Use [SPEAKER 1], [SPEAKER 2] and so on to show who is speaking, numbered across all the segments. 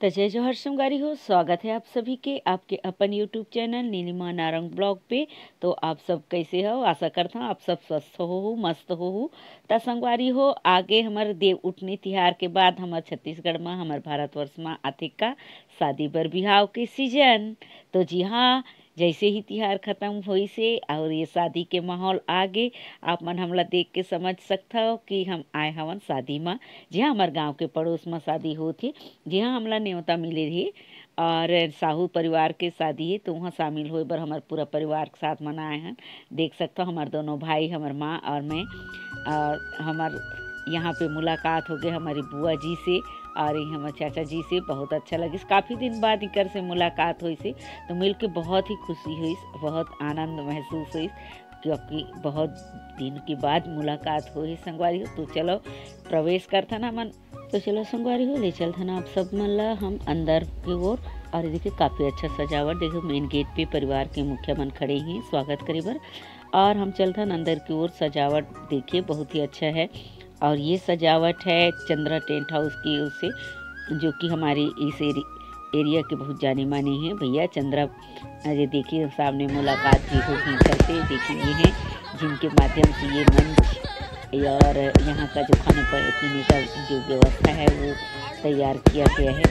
[SPEAKER 1] तो जय जोहर संगवारी हो, स्वागत है आप सभी के आपके अपन YouTube channel Neelima Narang blog पे। तो आप सब कैसे हो? आशा करता हूँ आप सब स्वस्थ हो मस्त हो। तो संगवारी हो, आगे हमारे देव उठनी तिहार के बाद हमारे छत्तीसगढ़ में हमारे भारतवर्ष में आते का शादी बर बिहाव के सीजन। तो जी हाँ, जैसे ही तिहार खत्म हुई से और ये शादी के माहौल आगे आप मन हमला देख के समझ सकता हो कि हम आए हवन शादी में। जी हाँ, हमारे गांव के पड़ोस में शादी होती। जी हाँ, हमला न्योता मिले रही और साहू परिवार के शादी है, तो वहाँ शामिल हुए बर हमारे पूरा परिवार के साथ मनाए हैं। देख सकते हो हमारे दोनों भाई, हमारे माँ और मैं। हमार यहाँ पे मुलाकात हो गई हमारी बुआ जी से और हमारे चाचा जी से। बहुत अच्छा लगे, काफ़ी दिन बाद इकर से मुलाकात हुई से, तो मिल के बहुत ही खुशी हुई, बहुत आनंद महसूस हुई क्योंकि बहुत दिन के बाद मुलाकात हुई संगवारी हो। तो चलो प्रवेश करता ना मन, तो चलो संगवारी हो ले चलता ना आप सब मन ला हम अंदर की ओर। और देखिए काफ़ी अच्छा सजावट, देखो मेन गेट पे परिवार के मुखिया मन खड़े हैं स्वागत करे बर। और हम चलते हैं अंदर की ओर। सजावट देखिए बहुत ही अच्छा है। और ये सजावट है चंद्रा टेंट हाउस की ओर से, जो कि हमारी इस एरिया के बहुत जाने माने हैं भैया चंद्रा। अरे देखिए सामने मुलाकात भी होगी करते, देखिए ये हैं जिनके माध्यम से ये मंच और यहाँ का जो खाने पीने का जो व्यवस्था है वो तैयार किया गया है।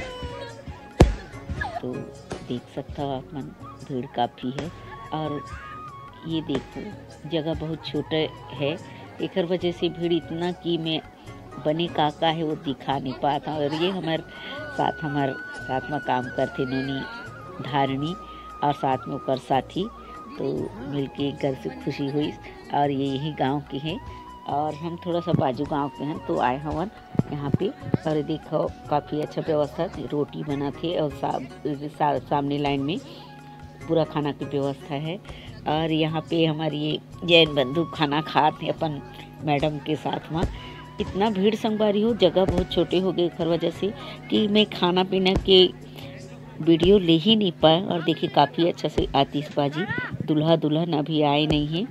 [SPEAKER 1] तो देख सकता हो आप मन, भीड़ काफ़ी है। और ये देखो जगह बहुत छोटा है, एक वजह से भीड़ इतना कि मैं बने काका है वो दिखा नहीं पाता। और ये हमारे साथ में काम करते नोनी धारणी और साथ में ओकर साथी, तो मिलके घर से खुशी हुई। और ये यही गांव के हैं और हम थोड़ा सा बाजू गांव के हैं, तो आए हवन यहाँ पे। और देखो काफ़ी अच्छा व्यवस्था, रोटी बना थे और सामने लाइन में पूरा खाना की व्यवस्था है। और यहाँ पे हमारी ये जैन बंधु खाना खाते अपन मैडम के साथ में। इतना भीड़ संगवारी हो, जगह बहुत छोटे हो गए हर वजह से कि मैं खाना पीना के वीडियो ले ही नहीं पाए। और देखिए काफ़ी अच्छा से आतिशबाजी, दूल्हा दुल्हन अभी आए नहीं हैं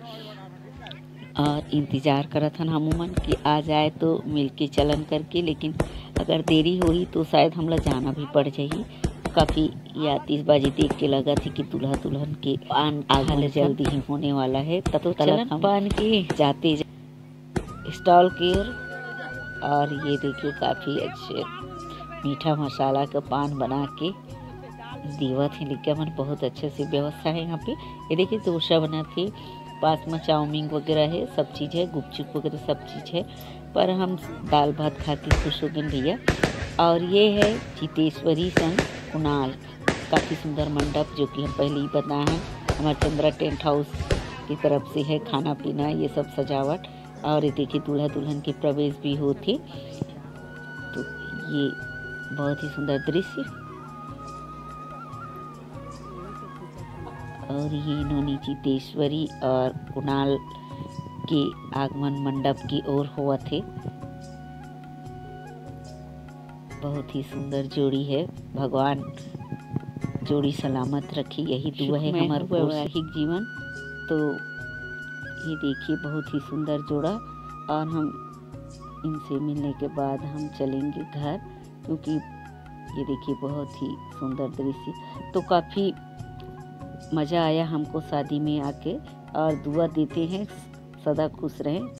[SPEAKER 1] और इंतज़ार करत हन हमूमन कि आ जाए तो मिलके चलन करके। लेकिन अगर देरी हुई तो शायद हमला जाना भी पड़ जाही। काफ़ी ये आतिशबाजी देख के लगा थी कि दूल्हा दुल्हन के आगमन जल्दी ही होने वाला है। तब तो चलन पान के जाते स्टॉल की ओर। और ये देखिए काफ़ी अच्छे मीठा मसाला का पान बना के दीवा थे लिखा मन, बहुत अच्छे से व्यवस्था है यहाँ पे। ये देखिए डोसा बना थे, पास में चाउमीन वगैरह है, सब चीज़ है, गुपचुप वगैरह सब चीज़ है। पर हम दाल भात खा के खुश हो गए भैया। और ये है जितेश्वरी संघ कुणाल, काफ़ी सुंदर मंडप जो कि हम पहले ही बताए हैं हमारे चंद्रा टेंट हाउस की तरफ से है। खाना पीना ये सब सजावट। और ये देखिए दूल्हा दुल्हन के प्रवेश भी होते, तो ये बहुत ही सुंदर दृश्य। और ये इन्होंने जितेश्वरी और कुणाल के आगमन मंडप की ओर हुआ थे। बहुत ही सुंदर जोड़ी है, भगवान जोड़ी सलामत रखी, यही दुआ है हमारे वैवाहिक जीवन। तो ये देखिए बहुत ही सुंदर जोड़ा। और हम इनसे मिलने के बाद हम चलेंगे घर, क्योंकि ये देखिए बहुत ही सुंदर दृश्य। तो काफ़ी मज़ा आया हमको शादी में आके, और दुआ देते हैं सदा खुश रहें।